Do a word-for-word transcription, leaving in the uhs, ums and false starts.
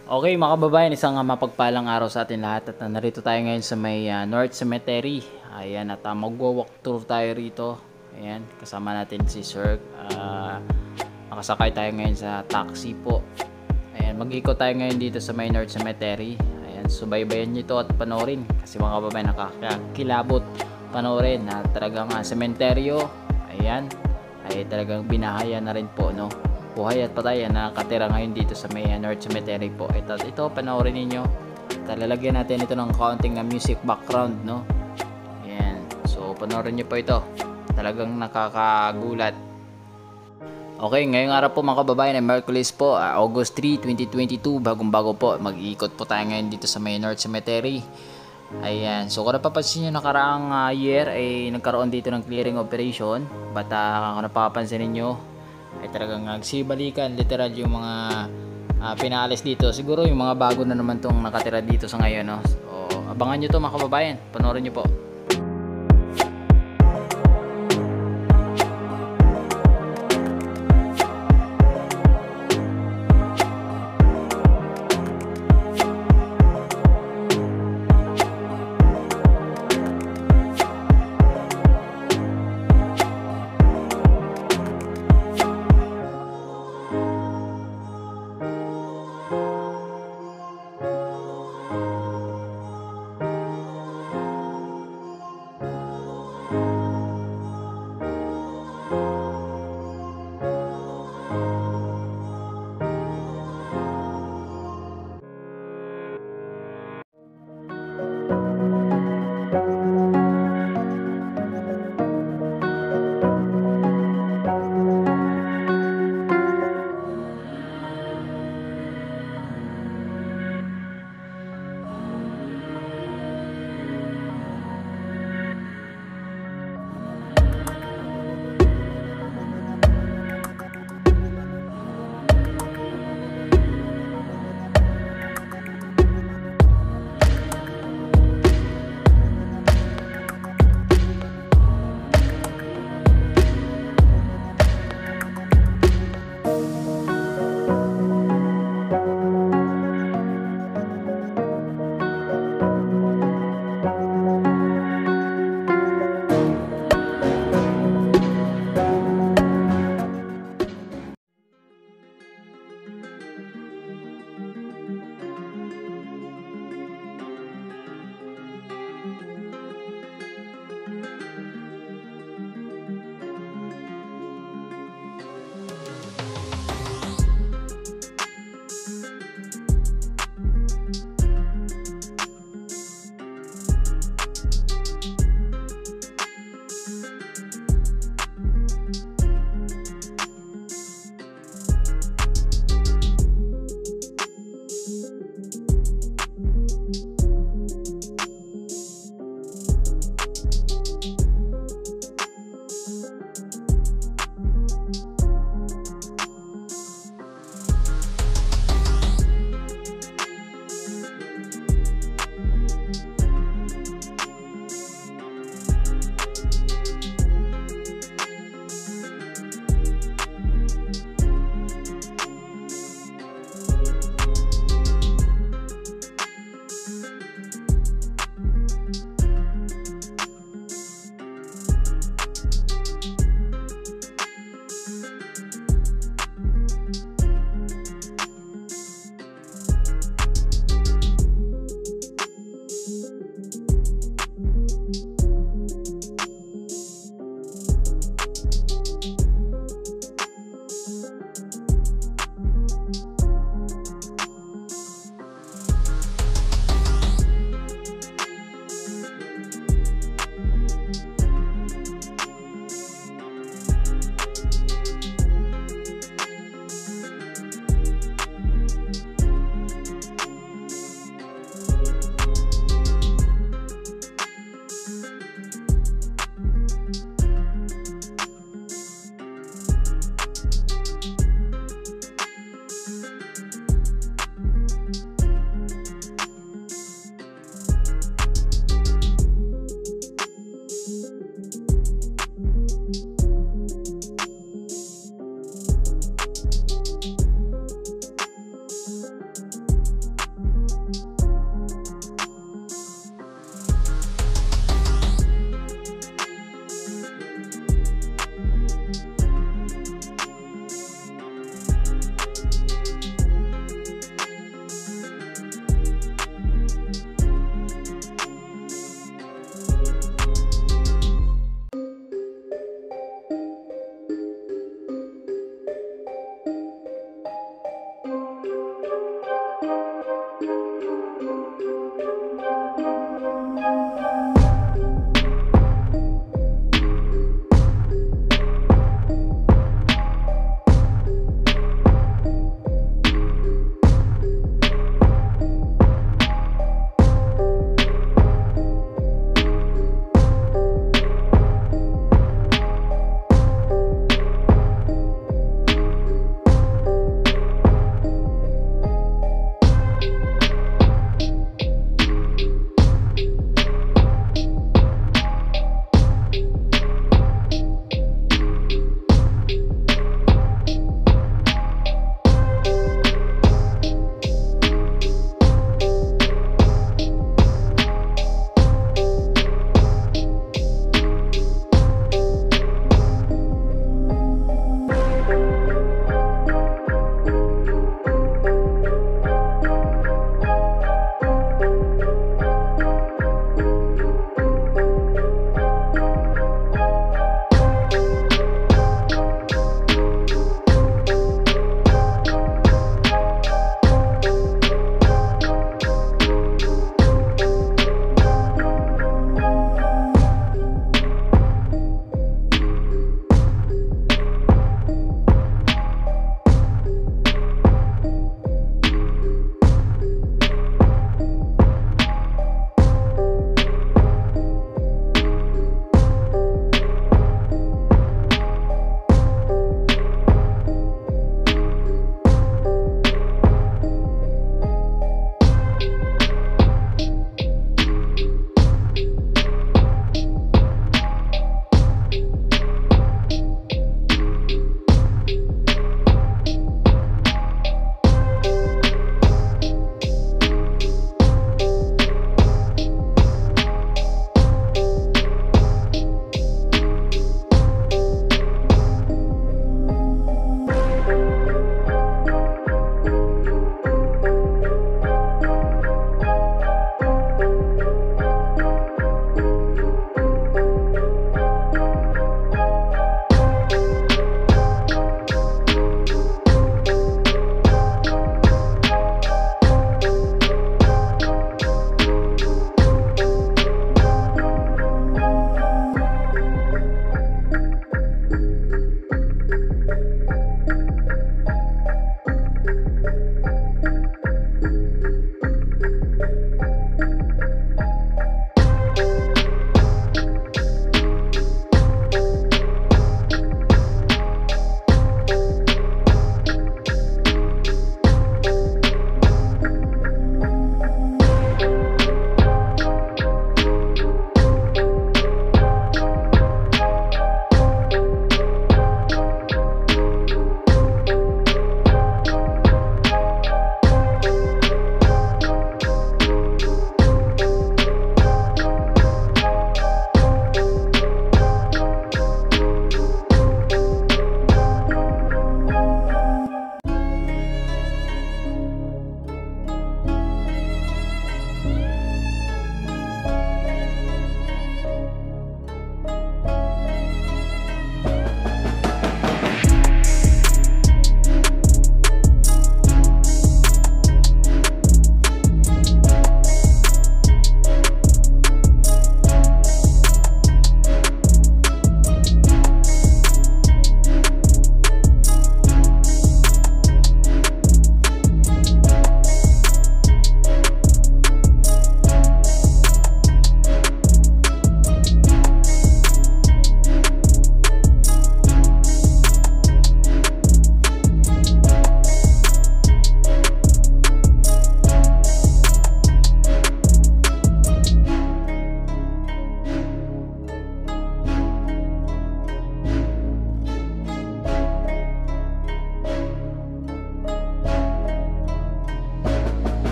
Okay mga kababayan, isang uh, mapagpalang araw sa atin lahat at uh, narito tayo ngayon sa may uh, North Cemetery. Ayan, at uh, magwa-walk tour tayo rito. Ayan, kasama natin si Sir. Uh, nakasakay tayo ngayon sa taxi po. Ayan, mag-ikot tayo ngayon dito sa may North Cemetery. Ayan, subaybayan nyo ito at panoorin. Kasi mga kababayan, nakakilabot panoorin na talagang uh, sementeryo. Ayan, ay talagang binahayan na rin po, no? Buhay at patay na nakatira ngayon dito sa may North Cemetery po. Ito, ito panoorin ninyo. Talalagyan natin ito ng counting uh, music background, no? Ayan. So, panoorin nyo po ito. Talagang nakakagulat. Okay, ngayong araw po mga kababayan ay Merkulis po, uh, August three, twenty twenty-two. Bagong-bago po. Mag-iikot po tayo ngayon dito sa may North Cemetery. Ayan. So, kung napapansin nyo nakaraang uh, year ay nagkaroon dito ng clearing operation. But uh, kung napapansin ninyo ay talagang nagsibalikan literal yung mga uh, pinaalis dito. Siguro yung mga bago na naman tong nakatira dito sa ngayon, no? So abangan nyo to mga kababayan, panoorin nyo po.